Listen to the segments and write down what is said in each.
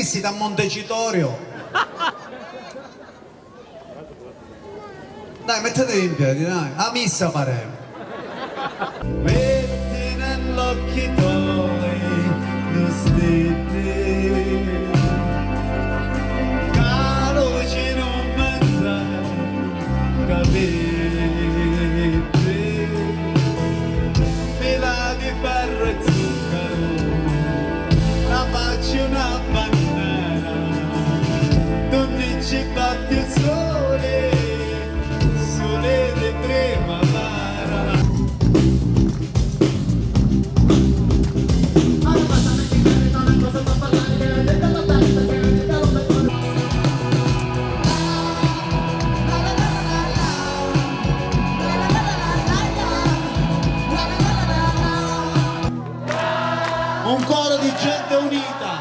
Questi da Montecitorio. Dai, mettetevi in piedi, dai. A missa faremo. Metti nell'occhi tuoi lo stelle, caluci non mangiare, capire, fila di ferro e zucchero, la faccio una bandiera, tu mi ci batti il sole, sole di primavera. Un coro di gente unita,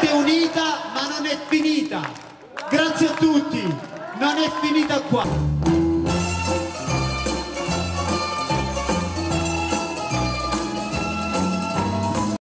ma non è finita. Grazie a tutti, non è finita qua.